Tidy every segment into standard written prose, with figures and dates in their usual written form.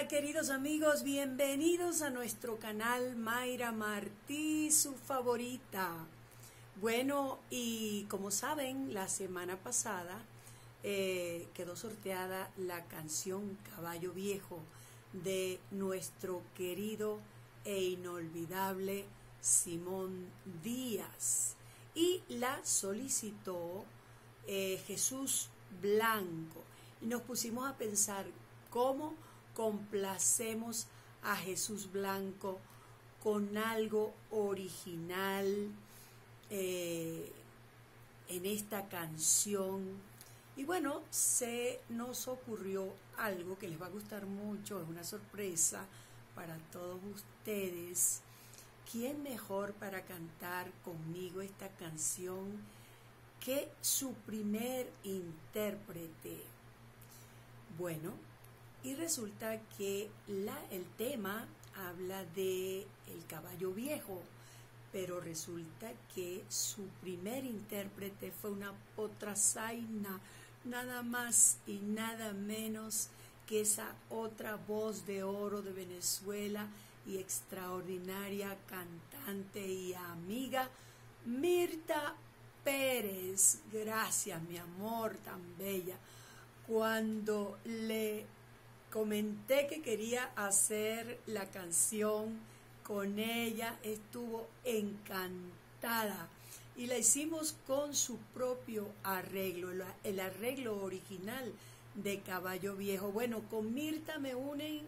Hola queridos amigos, bienvenidos a nuestro canal Mayra Martí, su favorita. Bueno, y como saben, la semana pasada quedó sorteada la canción Caballo Viejo de nuestro querido e inolvidable Simón Díaz. Y la solicitó Jesús Blanco. Y nos pusimos a pensar cómo complacemos a Jesús Blanco con algo original en esta canción. Y bueno, se nos ocurrió algo que les va a gustar mucho, es una sorpresa para todos ustedes. ¿Quién mejor para cantar conmigo esta canción que su primer intérprete? Bueno, y resulta que el tema habla de el caballo viejo, pero resulta que su primer intérprete fue una potrasaina, nada más y nada menos que esa otra voz de oro de Venezuela y extraordinaria cantante y amiga, Mirta Pérez. Gracias, mi amor, tan bella. Cuando le comenté que quería hacer la canción con ella, estuvo encantada y la hicimos con su propio arreglo, el arreglo original de Caballo Viejo. Bueno, con Mirta me unen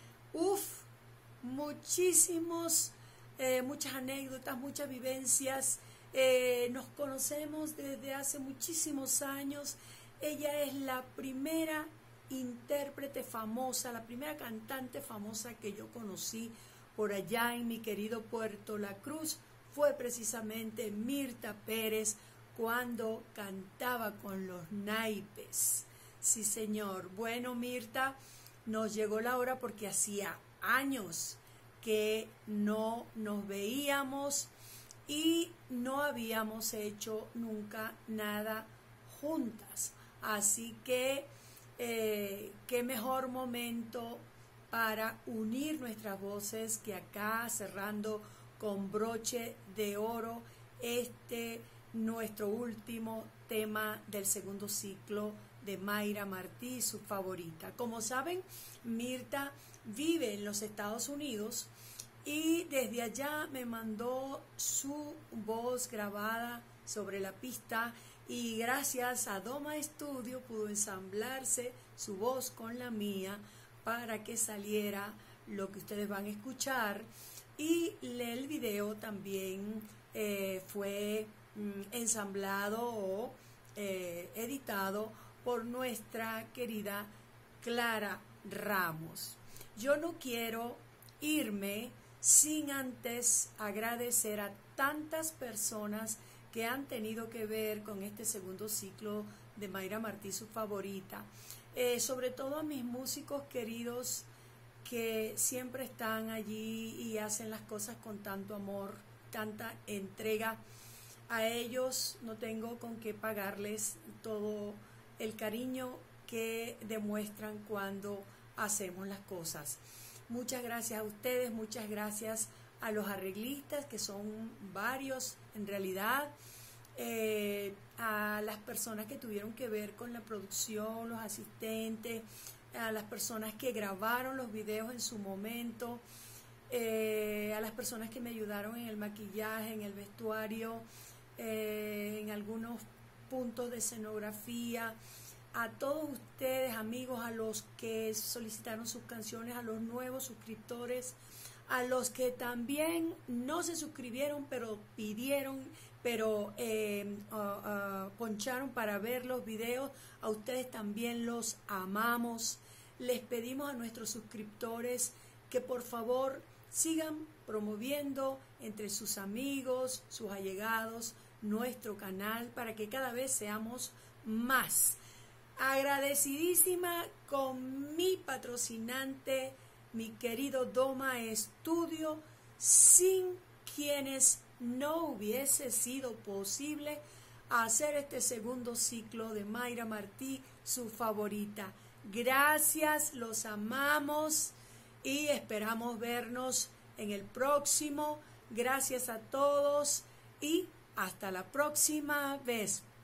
muchas anécdotas, muchas vivencias. Nos conocemos desde hace muchísimos años. Ella es la primera intérprete famosa, la primera cantante famosa que yo conocí por allá en mi querido Puerto La Cruz. Fue precisamente Mirta Pérez cuando cantaba con los naipes. Sí, señor. Bueno, Mirta, nos llegó la hora porque hacía años que no nos veíamos y no habíamos hecho nunca nada juntas. Así que qué mejor momento para unir nuestras voces que acá, cerrando con broche de oro nuestro último tema del segundo ciclo de Mayra Martí, su favorita. Como saben, Mirta vive en los Estados Unidos y desde allá me mandó su voz grabada sobre la pista, y gracias a Doma Studio pudo ensamblarse su voz con la mía para que saliera lo que ustedes van a escuchar. Y el video también fue ensamblado o editado por nuestra querida Clara Ramos. Yo no quiero irme sin antes agradecer a tantas personas que han tenido que ver con este segundo ciclo de Mayra Martí, su favorita. Sobre todo a mis músicos queridos que siempre están allí y hacen las cosas con tanto amor, tanta entrega. A ellos no tengo con qué pagarles todo el cariño que demuestran cuando hacemos las cosas. Muchas gracias a ustedes, muchas gracias a los arreglistas, que son varios en realidad, a las personas que tuvieron que ver con la producción, los asistentes, a las personas que grabaron los videos en su momento, a las personas que me ayudaron en el maquillaje, en el vestuario, en algunos puntos de escenografía, a todos ustedes, amigos, a los que solicitaron sus canciones, a los nuevos suscriptores, a los que también no se suscribieron, pero poncharon para ver los videos. A ustedes también los amamos. Les pedimos a nuestros suscriptores que por favor sigan promoviendo entre sus amigos, sus allegados, nuestro canal, para que cada vez seamos más. Agradecidísima con mi patrocinante, mi querido Doma Studio, sin quienes no hubiese sido posible hacer este segundo ciclo de Mayra Martí, su favorita. Gracias, los amamos y esperamos vernos en el próximo. Gracias a todos y hasta la próxima vez.